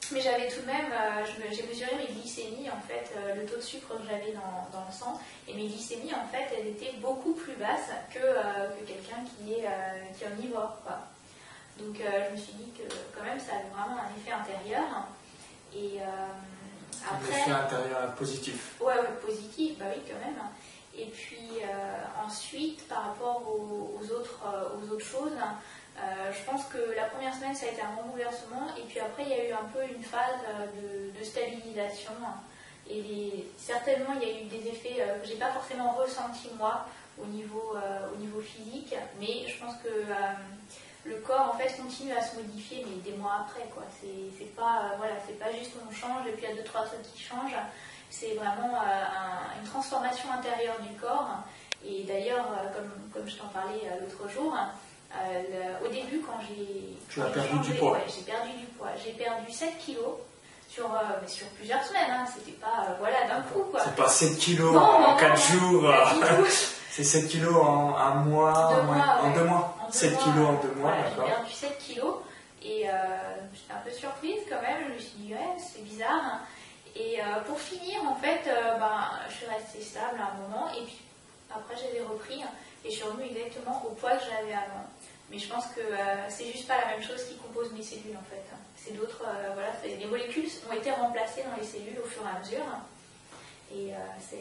Mais j'avais tout de même, j'ai mesuré mes glycémies, en fait, le taux de sucre que j'avais dans le sang, et mes glycémies, en fait, elles étaient beaucoup plus basses que quelqu'un qui est omnivore, quoi. Donc je me suis dit que quand même ça avait vraiment un effet intérieur. Et après... Un effet intérieur positif. Ouais, positif, bah oui, quand même. Et puis ensuite, par rapport aux autres choses, je pense que la première semaine ça a été un bon bouleversement, et puis après il y a eu un peu une phase de stabilisation, et certainement il y a eu des effets que j'ai pas forcément ressentis moi au niveau physique, mais je pense que le corps en fait continue à se modifier, mais des mois après, quoi. C'est pas juste on change et puis il y a 2-3 trucs qui changent. C'est vraiment une transformation intérieure du corps. Et d'ailleurs, comme je t'en parlais l'autre jour, au début, quand j'ai perdu du poids. Ouais, j'ai perdu du poids. J'ai perdu 7 kilos sur plusieurs semaines. Hein. C'était pas d'un coup, quoi. C'est pas 7 kilos en 4 jours. C'est 7 kilos en un mois, en 2 mois. 7 kilos en 2 mois, voilà, d'accord. J'ai perdu 7 kilos et j'étais un peu surprise quand même. Je me suis dit, ouais, c'est bizarre. Et pour finir, en fait, je suis restée stable à un moment, et puis après j'avais repris et je suis revenue exactement au poids que j'avais avant. Mais je pense que c'est juste pas la même chose qui compose mes cellules, en fait. C'est d'autres, les molécules ont été remplacées dans les cellules au fur et à mesure. Et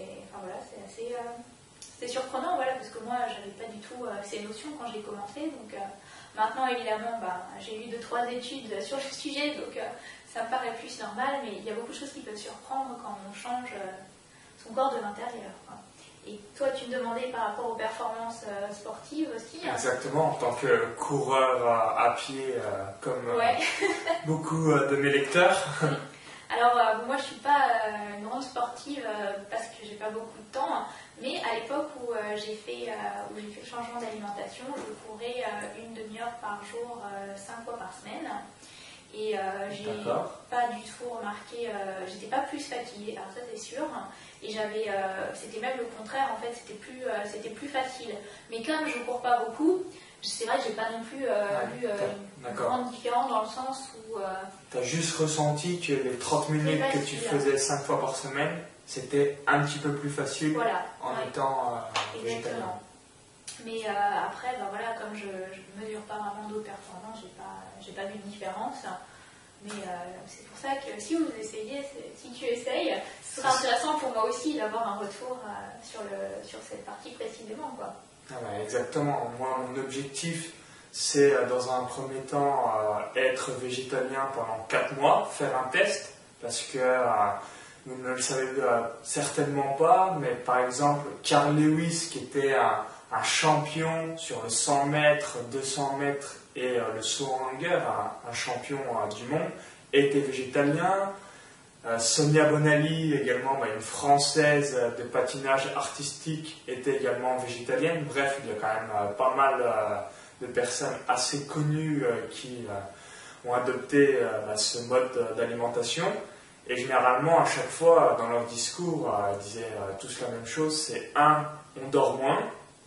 c'est surprenant, parce que moi j'avais pas du tout ces notions quand j'ai commencé. Donc maintenant évidemment j'ai lu 2-3 études sur le sujet, donc ça me paraît plus normal, mais il y a beaucoup de choses qui peuvent surprendre quand on change son corps de l'intérieur. Et toi tu me demandais par rapport aux performances sportives aussi. Exactement, en tant que coureur à pied, comme beaucoup de mes lecteurs. Alors moi je suis pas une grande sportive parce que j'ai pas beaucoup de temps, mais à l'époque où j'ai fait le changement d'alimentation, je courais une demi-heure par jour, 5 fois par semaine, et j'ai pas du tout remarqué, j'étais pas plus fatiguée, alors ça c'est sûr, et c'était même le contraire, en fait, c'était plus facile. Mais comme je cours pas beaucoup, c'est vrai que j'ai pas non plus vu une grande différence dans le sens où... Tu as juste ressenti que les 30 minutes que tu faisais 5 fois par semaine, c'était un petit peu plus facile en étant végétalien. Mais après, comme je ne mesure pas vraiment d'autres performances, j'ai pas vu de différence. Mais c'est pour ça que si tu essayes, ce sera intéressant pour moi aussi d'avoir un retour sur cette partie précisément, quoi. Exactement. Moi, mon objectif, c'est dans un premier temps être végétalien pendant 4 mois, faire un test, parce que vous ne le savez certainement pas, mais par exemple, Carl Lewis, qui était un champion sur le 100 mètres, 200 mètres et le saut en longueur, un champion du monde, était végétalien. Sonia Bonali, également une Française de patinage artistique, était également végétalienne. Bref, il y a quand même pas mal de personnes assez connues qui ont adopté ce mode d'alimentation. Et généralement, à chaque fois, dans leur discours, ils disaient tous la même chose, c'est 1, on dort moins,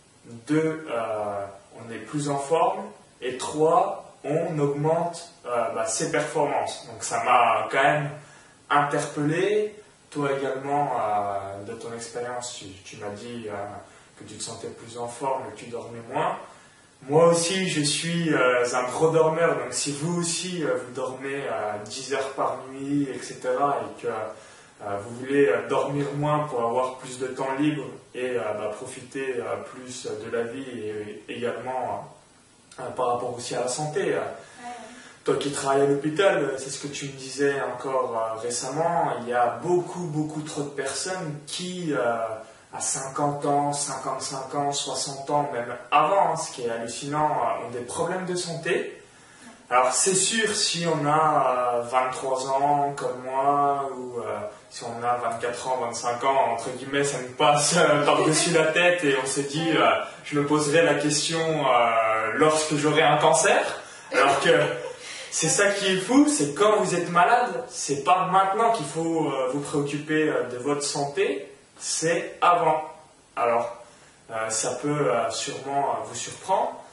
2, on est plus en forme, et 3, on augmente ses performances. Donc ça m'a quand même interpellé. Toi également, de ton expérience, tu m'as dit que tu te sentais plus en forme et que tu dormais moins. Moi aussi, je suis un gros dormeur, donc si vous aussi, vous dormez 10 heures par nuit, etc., et que vous voulez dormir moins pour avoir plus de temps libre et profiter plus de la vie, et également par rapport aussi à la santé. Toi qui travailles à l'hôpital, c'est ce que tu me disais encore récemment, il y a beaucoup trop de personnes qui, à 50 ans, 55 ans, 60 ans, même avant, ce qui est hallucinant, ont des problèmes de santé. Alors c'est sûr, si on a 23 ans comme moi, ou si on a 24 ans, 25 ans, entre guillemets, ça nous passe par-dessus la tête et on se dit, je me poserai la question lorsque j'aurai un cancer, alors que... C'est ça qui est fou, c'est quand vous êtes malade, c'est pas maintenant qu'il faut vous préoccuper de votre santé, c'est avant. Alors, ça peut sûrement vous surprendre,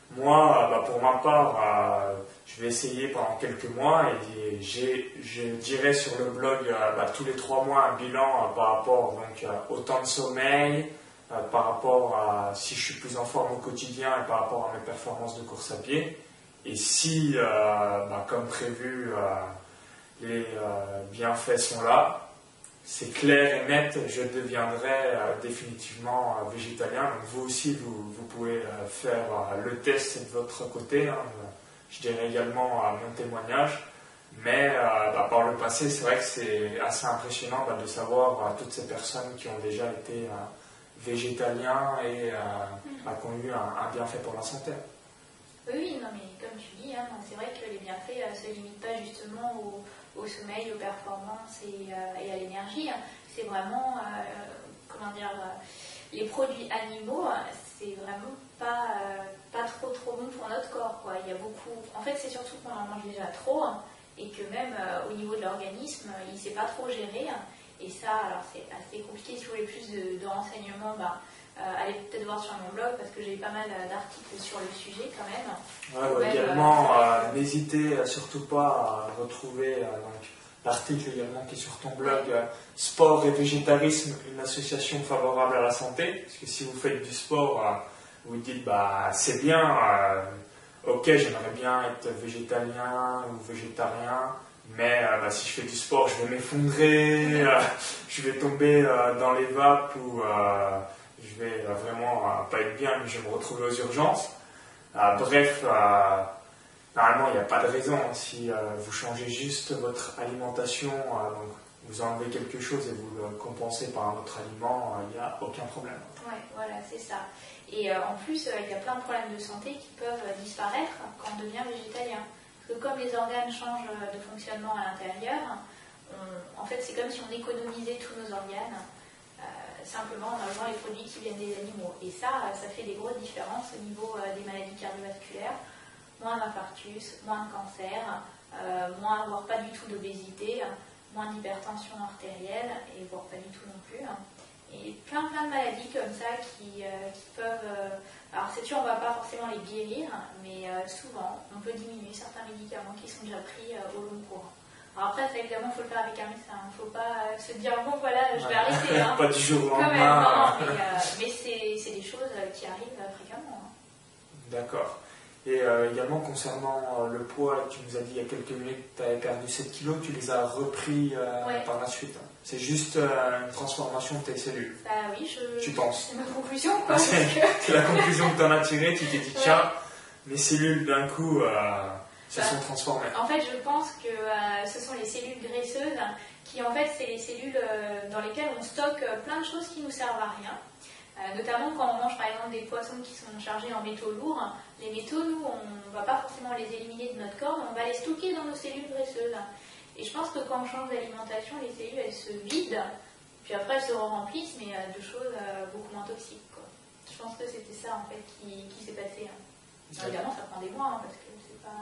Moi, pour ma part, je vais essayer pendant quelques mois et je dirai sur le blog tous les 3 mois un bilan par rapport donc, au temps de sommeil, par rapport à si je suis plus en forme au quotidien et par rapport à mes performances de course à pied. Et si, comme prévu, les bienfaits sont là, c'est clair et net, je deviendrai définitivement végétalien. Donc vous aussi, vous pouvez faire le test de votre côté. Hein. Je dirais également mon témoignage. Mais par le passé, c'est vrai que c'est assez impressionnant de savoir toutes ces personnes qui ont déjà été végétaliens et qui ont eu un bienfait pour la santé. Oui, non, mais comme tu dis, hein, c'est vrai que les bienfaits ne se limitent pas justement au sommeil, aux performances et à l'énergie. C'est vraiment, les produits animaux, c'est vraiment pas trop bon pour notre corps, quoi. Il y a beaucoup. En fait, c'est surtout qu'on en mange déjà trop et que même au niveau de l'organisme, il ne sait pas trop gérer. Et ça, alors c'est assez compliqué. Si vous voulez plus de renseignements, allez peut-être voir sur mon blog parce que j'ai pas mal d'articles sur le sujet quand même. Ouais, également, n'hésitez surtout pas à retrouver l'article également qui est sur ton blog, Sport et végétarisme, une association favorable à la santé. Parce que si vous faites du sport, vous dites c'est bien, ok, j'aimerais bien être végétalien ou végétarien. Mais si je fais du sport, je vais m'effondrer, je vais tomber dans les vapes ou je vais vraiment pas être bien, mais je vais me retrouver aux urgences. Bref, normalement, il n'y a pas de raison. Si vous changez juste votre alimentation, donc vous enlevez quelque chose et vous le compensez par un autre aliment, il n'y a aucun problème. Ouais, voilà, c'est ça. Et en plus, il y a plein de problèmes de santé qui peuvent disparaître quand on devient végétalien. Parce que comme les organes changent de fonctionnement à l'intérieur, en fait, c'est comme si on économisait tous nos organes, simplement en enlevant les produits qui viennent des animaux. Et ça fait des grosses différences au niveau des maladies cardiovasculaires. Moins d'infarctus, moins de cancer, moins, voire pas du tout d'obésité, moins d'hypertension artérielle, et voire pas du tout non plus. Et plein de maladies comme ça qui peuvent... alors c'est sûr, on ne va pas forcément les guérir, mais souvent, on peut diminuer certains médicaments qui sont déjà pris au long cours. Alors après, ça, évidemment, il faut le faire avec un médecin. Il ne faut pas se dire, bon voilà, je vais arrêter. Hein. Pas du jour au lendemain. Mais c'est des choses qui arrivent fréquemment. Hein. D'accord. Et également concernant le poids, tu nous as dit il y a quelques minutes que tu avais perdu 7 kilos, tu les as repris par la suite. C'est juste une transformation de tes cellules. Oui, tu penses. C'est ma conclusion. Quoi, c'est la conclusion que tu en as tirée, tu t'es dit tiens, mes cellules d'un coup se sont transformées. En fait, je pense que ce sont les cellules graisseuses qui en fait c'est les cellules dans lesquelles on stocke plein de choses qui ne nous servent à rien. Notamment quand on mange par exemple des poissons qui sont chargés en métaux lourds, les métaux, nous, on ne va pas forcément les éliminer de notre corps, mais on va les stocker dans nos cellules graisseuses. Et je pense que quand on change d'alimentation, les cellules elles se vident, puis après elles se remplissent, mais de choses beaucoup moins toxiques. Quoi. Je pense que c'était ça en fait qui s'est passé. Alors, évidemment, ça prend des mois parce que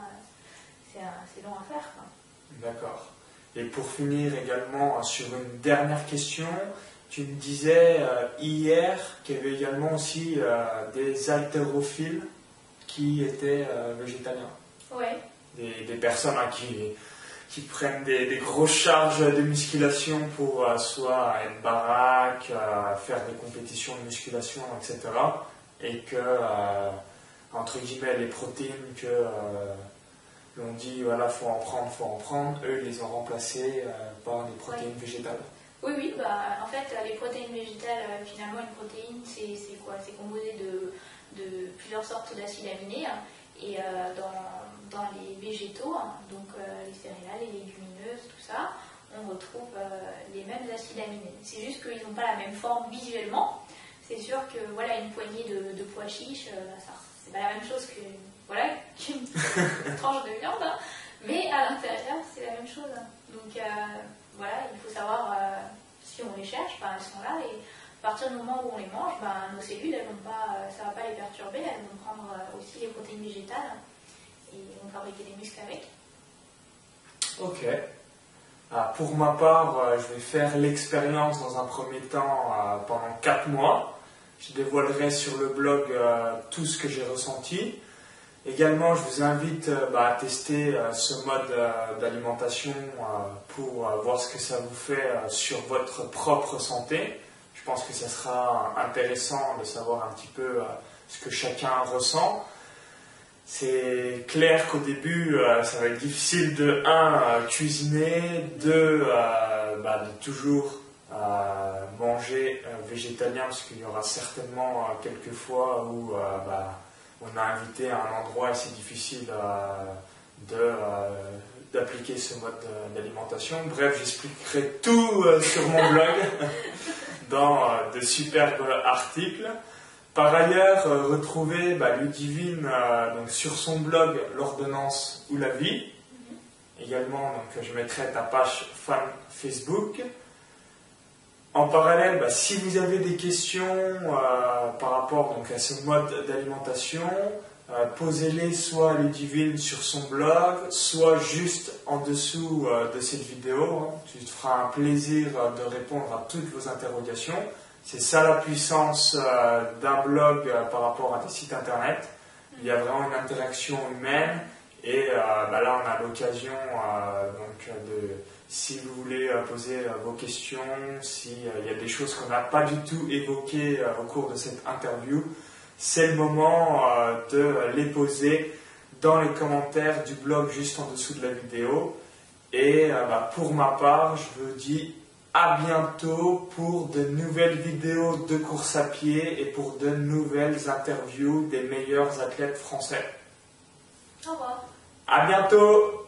c'est long à faire. Quoi. D'accord. Et pour finir également sur une dernière question, tu me disais hier qu'il y avait également aussi des haltérophiles qui étaient végétaliens. Oui. Des personnes qui prennent des grosses charges de musculation pour soit être baraque, faire des compétitions de musculation, etc. Et que, entre guillemets, les protéines que l'on dit, voilà, faut en prendre, eux, ils les ont remplacées par des protéines végétales. Oui, en fait, les protéines végétales, finalement, une protéine, c'est quoi? C'est composé de plusieurs sortes d'acides aminés. Et dans les végétaux, donc les céréales, les légumineuses, tout ça, on retrouve les mêmes acides aminés. C'est juste qu'ils n'ont pas la même forme visuellement. C'est sûr que voilà, une poignée de pois chiches, c'est pas la même chose qu'une tranche de viande, hein, mais à l'intérieur, c'est la même chose. Donc voilà, il faut savoir si on les cherche, elles sont là et à partir du moment où on les mange, nos cellules, elles vont pas, ça ne va pas les perturber, elles vont prendre aussi les protéines végétales et vont fabriquer des muscles avec. Ok. Pour ma part, je vais faire l'expérience dans un premier temps pendant 4 mois. Je dévoilerai sur le blog tout ce que j'ai ressenti. Également, je vous invite à tester ce mode d'alimentation pour voir ce que ça vous fait sur votre propre santé. Je pense que ça sera intéressant de savoir un petit peu ce que chacun ressent. C'est clair qu'au début, ça va être difficile de cuisiner, de toujours manger végétalien, parce qu'il y aura certainement quelques fois où on a invité à un endroit et c'est difficile d'appliquer ce mode d'alimentation. Bref, j'expliquerai tout sur mon blog dans de superbes articles. Par ailleurs, retrouvez Ludivine donc sur son blog L'Ordonnance ou la vie. Également, donc, je mettrai ta page fan Facebook. En parallèle, si vous avez des questions par rapport donc, à ce mode d'alimentation, posez-les soit à Ludivine sur son blog, soit juste en dessous de cette vidéo. Tu te feras un plaisir de répondre à toutes vos interrogations. C'est ça la puissance d'un blog par rapport à des sites internet. Il y a vraiment une interaction humaine et là on a l'occasion si vous voulez poser vos questions, s'il y a des choses qu'on n'a pas du tout évoquées au cours de cette interview, c'est le moment de les poser dans les commentaires du blog juste en dessous de la vidéo. Et pour ma part, je vous dis à bientôt pour de nouvelles vidéos de course à pied et pour de nouvelles interviews des meilleurs athlètes français. Au revoir. À bientôt!